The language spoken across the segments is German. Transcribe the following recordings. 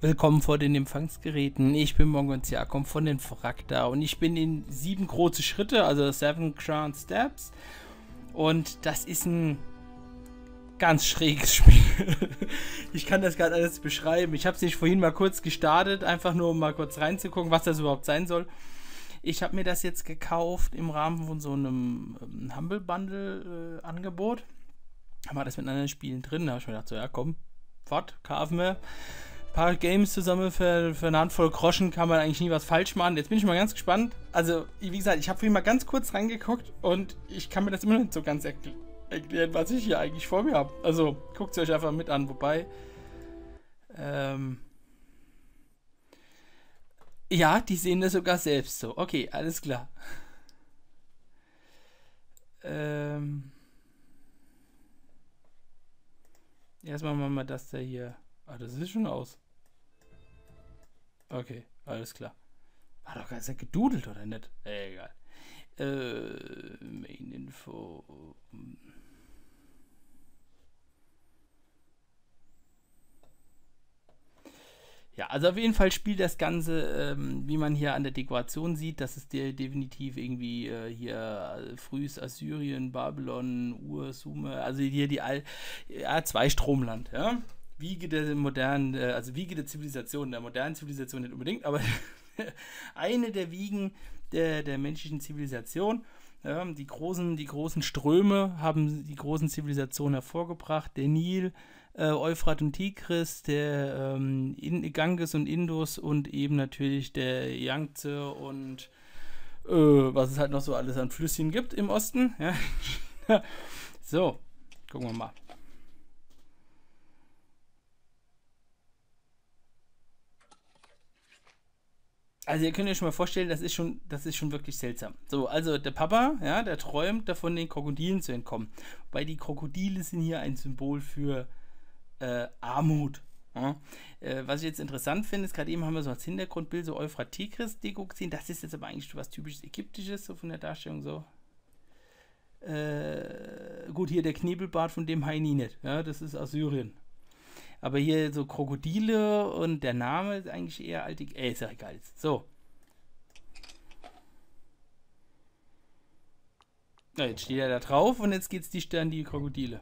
Willkommen vor den Empfangsgeräten. Ich bin Mongonz Jakob von den Frakta und ich bin in 7 große Schritte, also 7 Grand Steps. Und das ist ein ganz schräges Spiel. Ich kann das gar nicht alles beschreiben. Ich habe es nicht vorhin mal kurz gestartet, einfach nur um mal kurz reinzugucken, was das überhaupt sein soll. Ich habe mir das jetzt gekauft im Rahmen von so einem Humble Bundle Angebot. Da war das mit anderen Spielen drin. Da habe ich mir gedacht, so ja komm, fort, kaufen wir. Paar Games zusammen für eine Handvoll Groschen kann man eigentlich nie was falsch machen. Jetzt bin ich mal ganz gespannt. Also, wie gesagt, ich habe vorhin mal ganz kurz reingeguckt und ich kann mir das immer noch nicht so ganz erklären, was ich hier eigentlich vor mir habe. Also, guckt es euch einfach mit an. Wobei, ja, die sehen das sogar selbst so. Okay, alles klar. Erstmal machen wir das da hier. Ah, das ist schon aus. Okay, alles klar. War doch ganz gedudelt, oder nicht? Egal. Main Info. Ja, also auf jeden Fall spielt das Ganze, wie man hier an der Dekoration sieht, das ist definitiv irgendwie hier frühes Assyrien, Babylon, Ur, Sumer, also hier die Zweistromland, ja. Wiege der modernen, also Wiege der Zivilisation, der modernen Zivilisation nicht unbedingt, aber eine der Wiegen der menschlichen Zivilisation. Ja, die großen Ströme haben die großen Zivilisationen hervorgebracht. Der Nil, Euphrat und Tigris, der Ganges und Indus und eben natürlich der Yangtze und was es halt noch so alles an Flüsschen gibt im Osten. Ja. So, gucken wir mal. Also ihr könnt euch schon mal vorstellen, das ist schon wirklich seltsam. So, also der Papa, ja, der träumt davon, den Krokodilen zu entkommen. Weil die Krokodile sind hier ein Symbol für Armut. Ja. Was ich jetzt interessant finde, ist, gerade eben haben wir so als Hintergrundbild so Euphrat-Tigris-Deko gesehen. Das ist jetzt aber eigentlich was typisches Ägyptisches, so von der Darstellung so. Gut, hier der Knebelbart von dem Heini nicht. Ja, das ist Assyrien. Aber hier so Krokodile und der Name ist eigentlich eher altig. Ist ja egal. So. Na, jetzt steht er da drauf und jetzt geht's dicht an die Krokodile.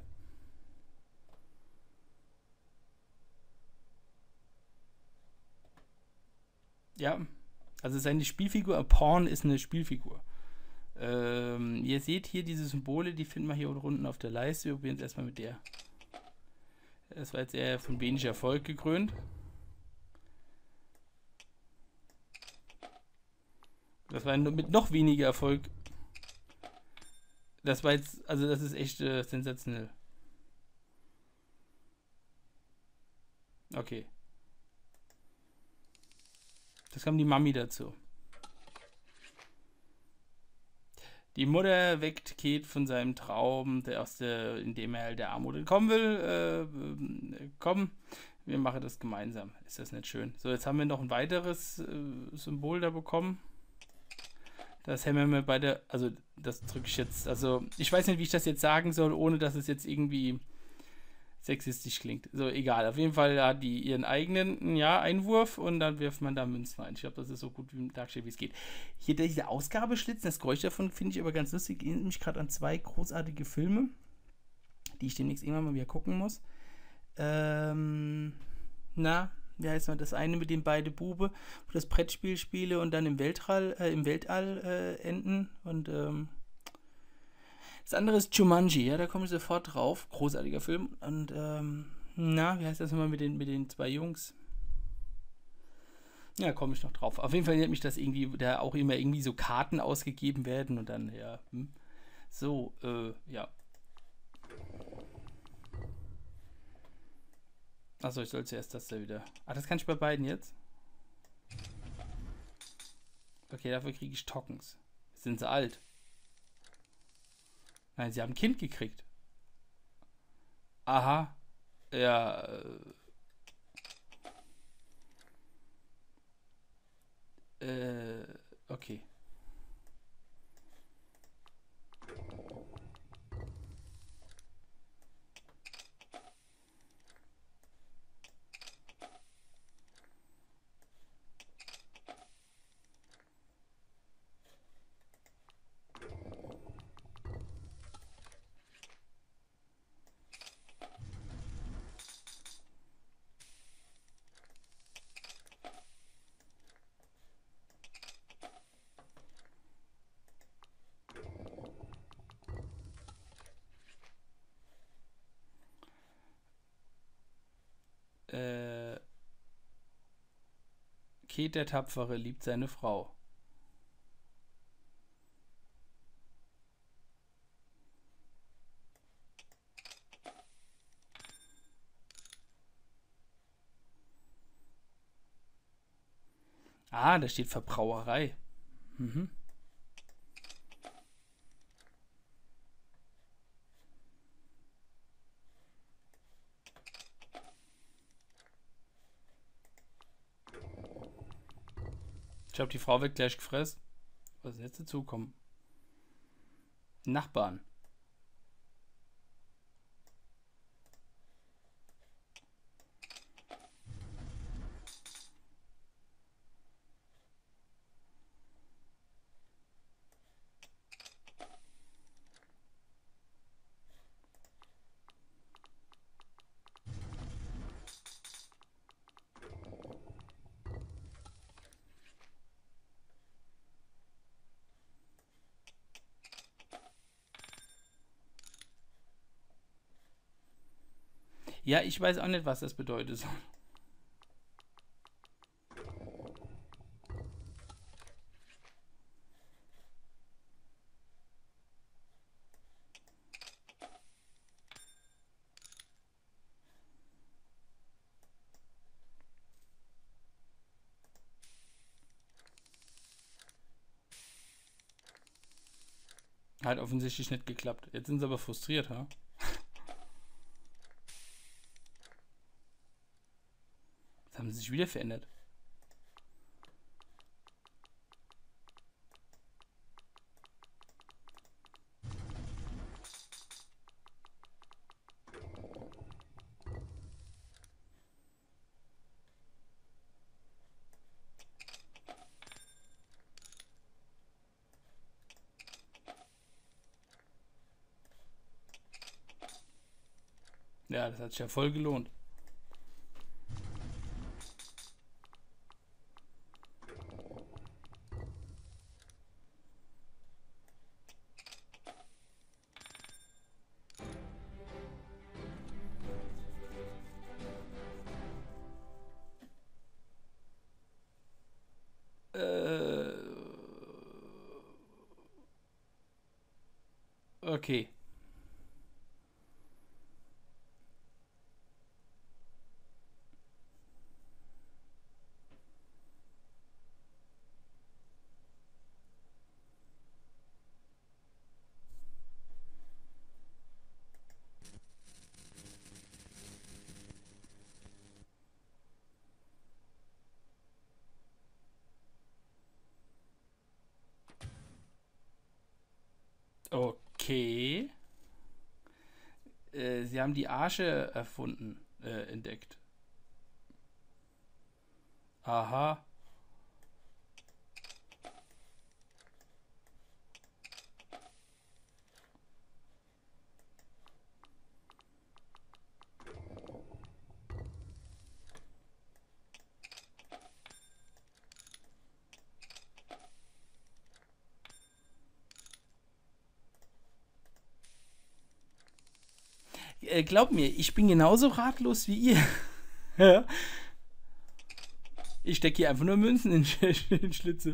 Ja. Also seine Spielfigur, Porn ist eine Spielfigur. Ihr seht hier diese Symbole, die finden wir hier unten auf der Leiste. Wir probieren es erstmal mit der. Das war jetzt eher von wenig Erfolg gekrönt. Das war mit noch weniger Erfolg. Das war jetzt, also das ist echt sensationell. Okay. Das kam die Mami dazu. Die Mutter weckt Kate von seinem Traum, in dem er der Armut entkommen will. Komm, wir machen das gemeinsam. Ist das nicht schön? So, jetzt haben wir noch ein weiteres Symbol da bekommen. Das haben wir bei der, also das drücke ich jetzt, also ich weiß nicht, wie ich das jetzt sagen soll, ohne dass es jetzt irgendwie sexistisch klingt. So, egal. Auf jeden Fall hat die ihren eigenen Einwurf und dann wirft man da Münzen rein. Ich glaube, das ist so gut dargestellt, wie es geht. Hier dieser Ausgabeschlitz, das Geräusch davon finde ich aber ganz lustig. Erinnert mich gerade an 2 großartige Filme, die ich demnächst irgendwann mal wieder gucken muss. Wie heißt man das eine mit den beiden Bube, wo das Brettspiel spiele und dann im Weltall enden und das andere ist Jumanji, ja, da komme ich sofort drauf. Großartiger Film. Und, wie heißt das nochmal mit den 2 Jungs? Ja, komme ich noch drauf. Auf jeden Fall erinnert mich das irgendwie, da auch immer irgendwie so Karten ausgegeben werden und dann, ja. So, ja. Achso, ich soll zuerst das da wieder. Ah, das kann ich bei beiden jetzt? Okay, dafür kriege ich Tokens. Sind sie alt? Nein, sie haben ein Kind gekriegt. Aha. Ja. Okay. Äh, Ket der Tapfere liebt seine Frau. Ah, da steht Verbrauerei. Mhm. Ich glaube, die Frau wird gleich gefressen. Was ist jetzt dazukommen? Nachbarn. Ja, ich weiß auch nicht, was das bedeutet. Hat offensichtlich nicht geklappt. Jetzt sind sie aber frustriert, ha? Jetzt haben sie sich wieder verändert. Ja, das hat sich ja voll gelohnt. Okay. Okay. Sie haben die Arche erfunden, entdeckt. Aha. Glaub mir, ich bin genauso ratlos wie ihr. Ja. Ich stecke hier einfach nur Münzen in Schlitze.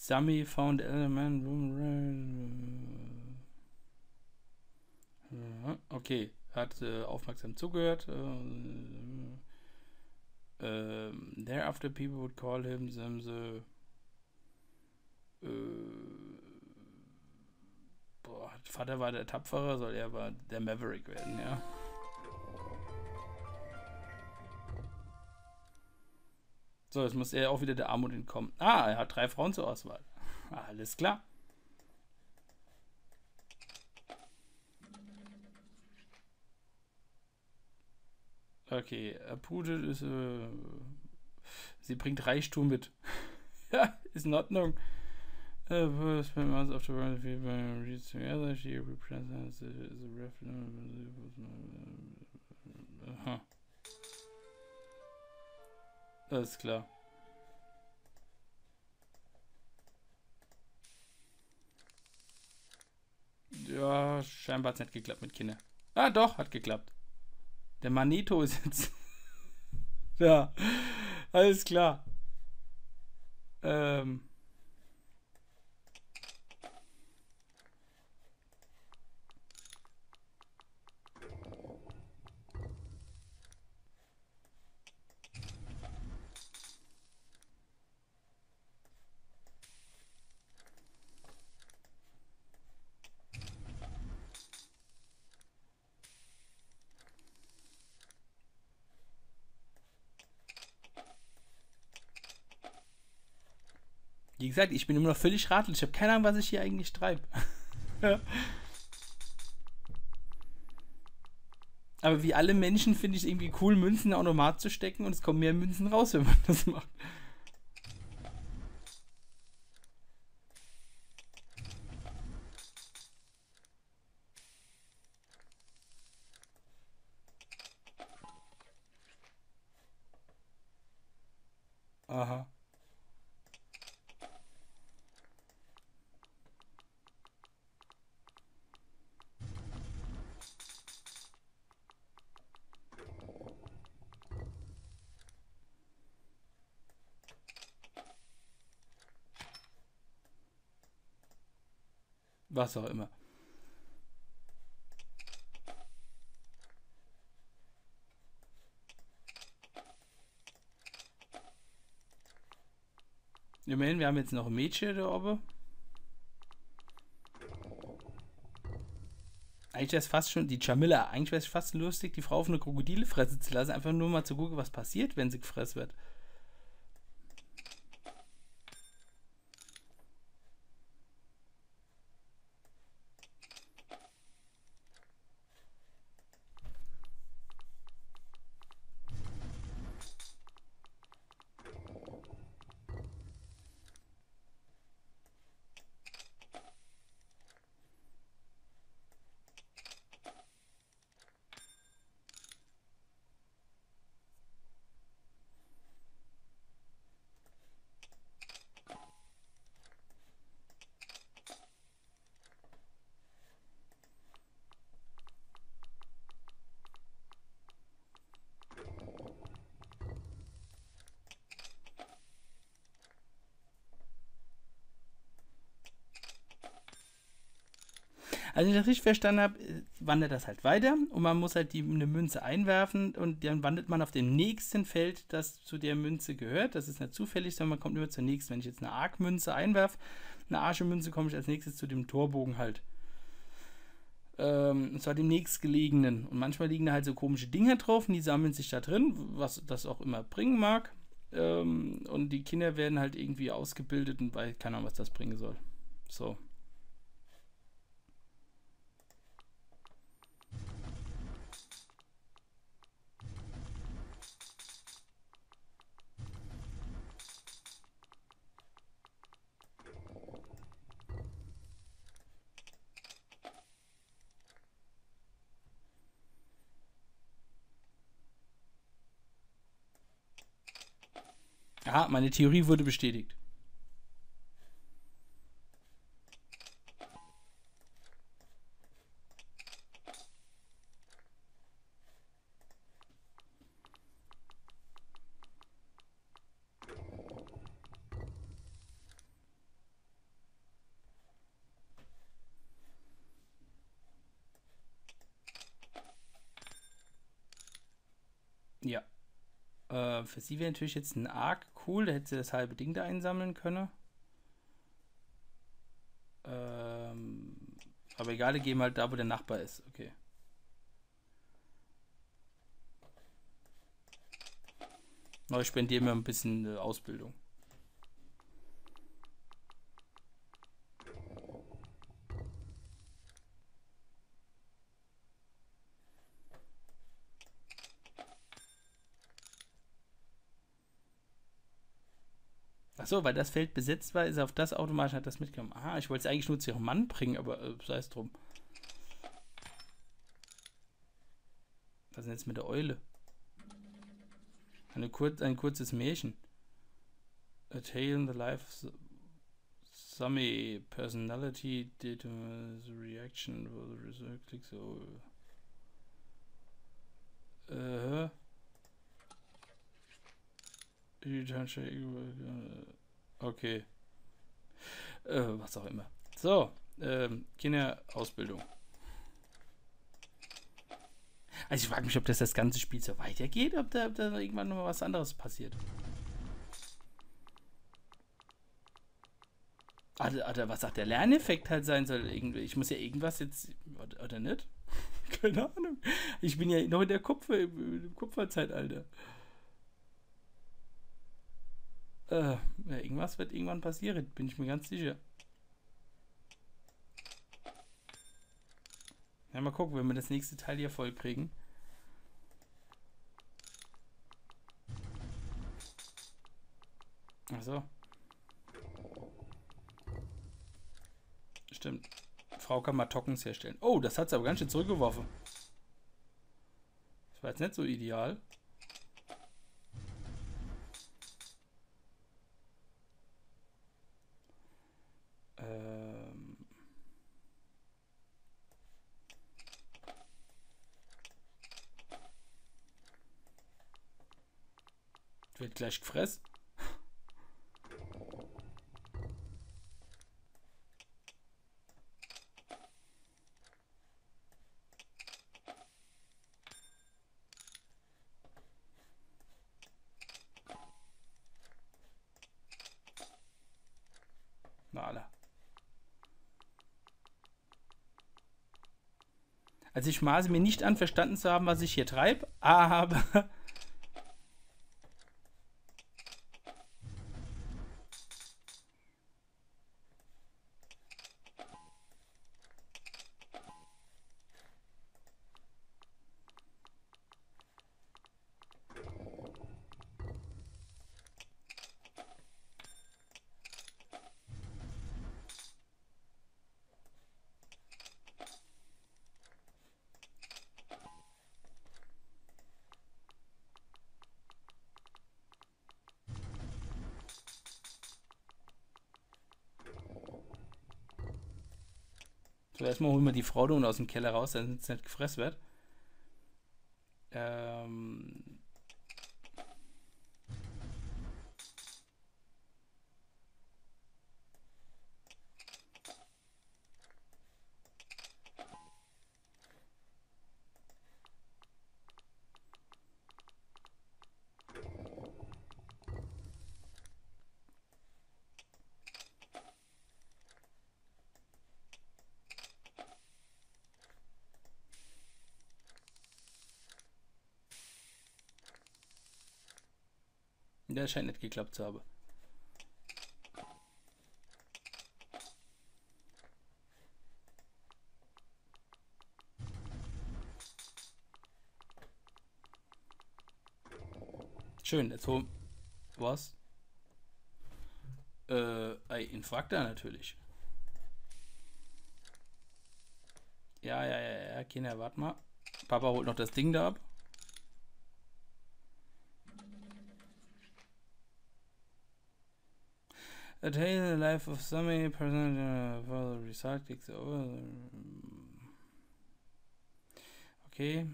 Sami found element. Okay, hat aufmerksam zugehört. Thereafter people would call him them the Vater war der Tapfere, soll er aber der Maverick werden, ja. So, jetzt muss er auch wieder der Armut entkommen. Ah, er hat 3 Frauen zur Auswahl. Alles klar. Okay, Pute ist. Sie bringt Reichtum mit. Ja, ist in Ordnung. First months of the world people reach together, she represents the referendum. Aha. Alles klar. Ja, scheinbar hat es nicht geklappt mit Kindern. Ah, doch, hat geklappt. Der Magneto ist jetzt. Ja, alles klar. Wie gesagt, ich bin immer noch völlig ratlos. Ich habe keine Ahnung, was ich hier eigentlich treibe. Aber wie alle Menschen finde ich es irgendwie cool, Münzen in den Automat zu stecken und es kommen mehr Münzen raus, wenn man das macht. Aha. Was auch immer. Immerhin, wir haben jetzt noch ein Mädchen da oben. Eigentlich wäre es fast schon, die Jamila, eigentlich wäre es fast lustig, die Frau auf eine Krokodile fressen zu lassen, einfach nur mal zu gucken, was passiert, wenn sie gefressen wird. Also, wenn ich das richtig verstanden habe, wandert das halt weiter und man muss halt eine Münze einwerfen und dann wandert man auf dem nächsten Feld, das zu der Münze gehört. Das ist nicht zufällig, sondern man kommt immer zur nächsten. Wenn ich jetzt eine Arc-Münze einwerfe, eine Arche-Münze, komme ich als nächstes zu dem Torbogen halt. Und zwar dem nächstgelegenen. Und manchmal liegen da halt so komische Dinge drauf und die sammeln sich da drin, was das auch immer bringen mag. Und die Kinder werden halt irgendwie ausgebildet und weiß keine Ahnung, was das bringen soll. So. Ah, meine Theorie wurde bestätigt. Ja. Für sie wäre natürlich jetzt ein Arc cool, da hätte sie das halbe Ding da einsammeln können. Ähm, aber egal, die gehen halt da, wo der Nachbar ist. Okay. Neu spendieren wir ein bisschen Ausbildung. Achso, weil das Feld besetzt war, ist auf das automatisch hat das mitgenommen. Aha, ich wollte es eigentlich nur zu ihrem Mann bringen, aber sei es drum. Was ist denn jetzt mit der Eule? Ein kurzes Märchen. A tale in the life of Sami personality did the reaction for the result click so. Okay. Was auch immer. So, Kinderausbildung. Also ich frage mich, ob das ganze Spiel so weitergeht, ob da irgendwann noch mal was anderes passiert. Oder was sagt der Lerneffekt halt sein soll. Irgendwie. Ich muss ja irgendwas jetzt. Oder nicht? Keine Ahnung. Ich bin ja noch in der im Kupferzeitalter. Ja, irgendwas wird irgendwann passieren, bin ich mir ganz sicher. Ja, mal gucken, wenn wir das nächste Teil hier voll kriegen. Achso. Stimmt. Frau kann mal Tockens herstellen. Oh, das hat sie aber ganz schön zurückgeworfen. Das war jetzt nicht so ideal. Wird gleich gefressen. Na alle. Also ich maße mir nicht an, verstanden zu haben, was ich hier treibe, aber so, erstmal holen wir die Frau da unten aus dem Keller raus, damit es nicht gefressen wird. Der scheint nicht geklappt zu haben. Schön, jetzt holen. Was? Ein Infraktor natürlich. Ja, Kinder, warte mal. Papa holt noch das Ding da ab. A tale in the life of some person for the result takes over. Okay.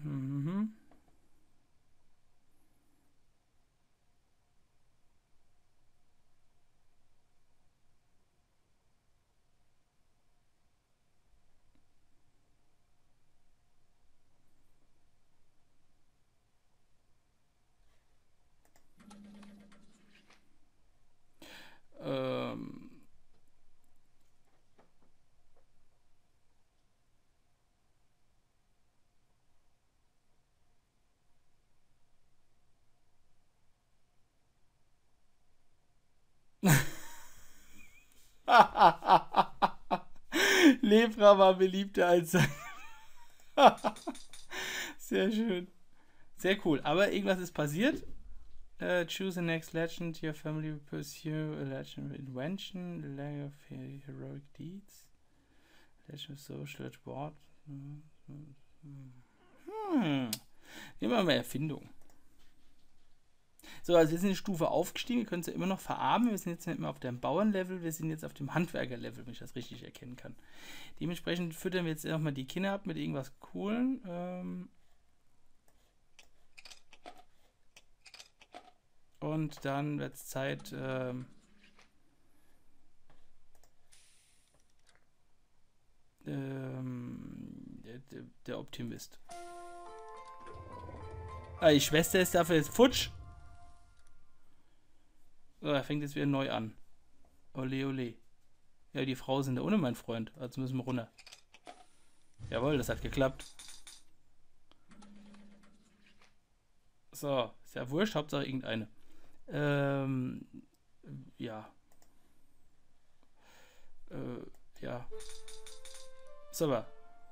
Lepra war beliebter als sein. Sehr schön. Sehr cool. Aber irgendwas ist passiert. Choose the next legend. Your family will pursue a legend of invention, a leg of heroic deeds. Legend of social at board. Immer mehr Erfindung. So, also wir sind eine Stufe aufgestiegen. Wir können es ja immer noch verarmen. Wir sind jetzt nicht mehr auf dem Bauernlevel. Wir sind jetzt auf dem Handwerkerlevel, wenn ich das richtig erkennen kann. Dementsprechend füttern wir jetzt nochmal die Kinder ab mit irgendwas Coolen. Und dann wird es Zeit, der Optimist. Die Schwester ist dafür jetzt futsch. So, er fängt jetzt wieder neu an. Ole, ole. Ja, die Frau sind da ohne, mein Freund. Also müssen wir runter. Jawohl, das hat geklappt. So, ist ja wurscht, Hauptsache irgendeine. Ja. Ja. Super.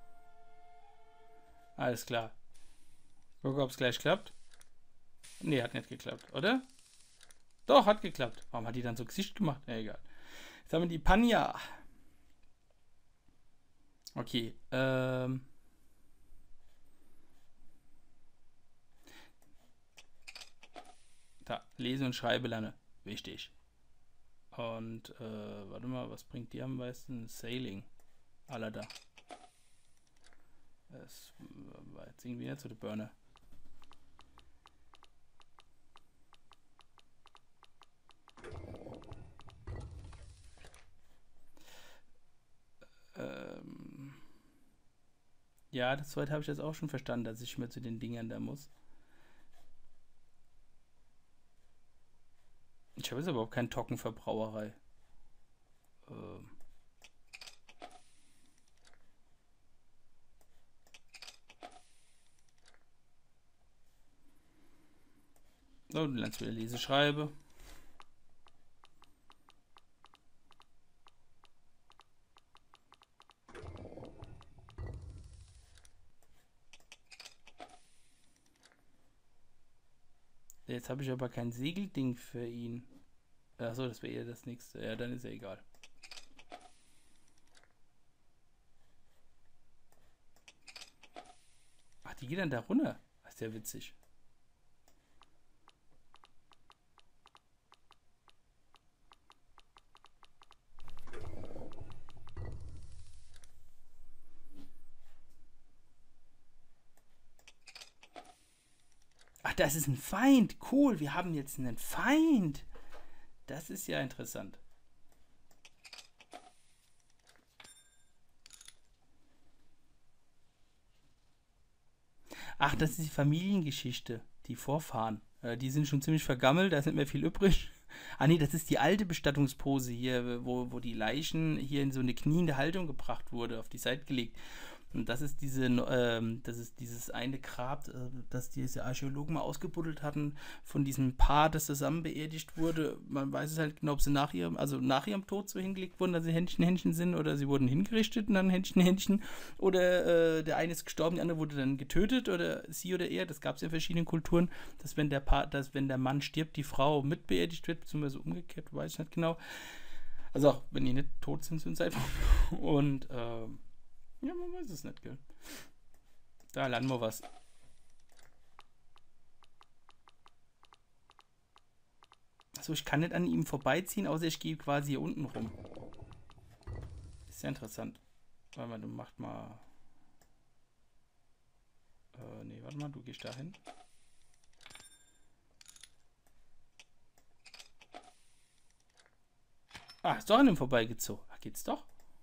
Alles klar. Gucken, ob es gleich klappt. Nee, hat nicht geklappt, oder? Doch, hat geklappt. Warum hat die dann so Gesicht gemacht? Na, egal. Jetzt haben wir die Panja. Okay, Da, lese und schreibe lernen. Wichtig. Und, warte mal, was bringt die am meisten? Sailing. Aller da. Das war jetzt irgendwie nicht so der Burner. Ja, das zweite habe ich jetzt auch schon verstanden, dass ich mir zu den Dingern da muss. Ich habe jetzt überhaupt keinen Token für Brauerei. So, du lernst wieder Leseschreibe. Jetzt habe ich aber kein Segelding für ihn. Achso, das wäre eher das nächste. Ja, dann ist ja egal. Ach, die geht dann da runter. Das ist ja witzig. Ach, das ist ein Feind. Cool, wir haben jetzt einen Feind. Das ist ja interessant. Ach, das ist die Familiengeschichte. Die Vorfahren. Die sind schon ziemlich vergammelt, da ist nicht mehr viel übrig. Ah nee, das ist die alte Bestattungspose hier, wo die Leichen hier in so eine kniende Haltung gebracht wurde, auf die Seite gelegt. Und das ist dieses eine Grab, das diese Archäologen mal ausgebuddelt hatten, von diesem Paar, das zusammen beerdigt wurde. Man weiß es halt genau, ob sie nach ihrem Tod so hingelegt wurden, dass sie Händchen sind, oder sie wurden hingerichtet und dann Händchen. Oder der eine ist gestorben, der andere wurde dann getötet, oder sie oder er. Das gab es in verschiedenen Kulturen, dass wenn der Mann stirbt, die Frau mitbeerdigt wird, beziehungsweise umgekehrt, weiß ich nicht genau. Also auch wenn die nicht tot sind zu dem Zeitpunkt. Und ja, man weiß es nicht, gell. Da lernen wir was. Achso, ich kann nicht an ihm vorbeiziehen, außer ich gehe quasi hier unten rum. Ist ja interessant. Warte mal, du machst mal... nee, warte mal, du gehst da hin. Ah, ist doch an ihm vorbeigezogen. Ach, geht's doch.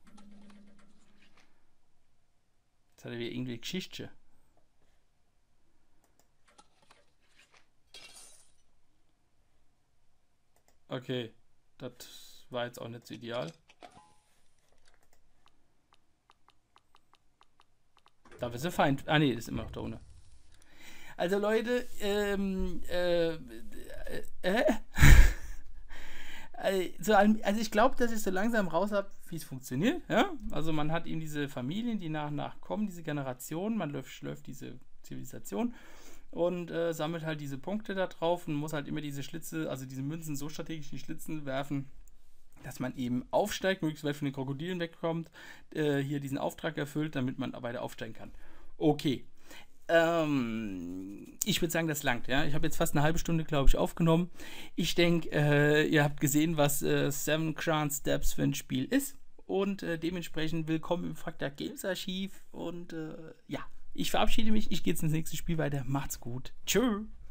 Jetzt hat er wieder irgendwie Geschichte. Okay, das war jetzt auch nicht so ideal. Da ist er Feind. Ah ne, ist immer noch da ohne. Also Leute, Also ich glaube, dass ich so langsam raus habe, wie es funktioniert. Ja? Also man hat eben diese Familien, die nach und nach kommen, diese Generation, man läuft diese Zivilisation und sammelt halt diese Punkte da drauf und muss halt immer diese Schlitze, also diese Münzen so strategisch in die Schlitzen werfen, dass man eben aufsteigt, möglichst weit von den Krokodilen wegkommt, hier diesen Auftrag erfüllt, damit man weiter aufsteigen kann. Okay. Ich würde sagen, das langt. Ja? Ich habe jetzt fast eine halbe Stunde, glaube ich, aufgenommen. Ich denke, ihr habt gesehen, was Seven Grand Steps für ein Spiel ist. Und dementsprechend willkommen im Frakta Games Archiv. Und ja, ich verabschiede mich. Ich gehe jetzt ins nächste Spiel weiter. Macht's gut. Tschö.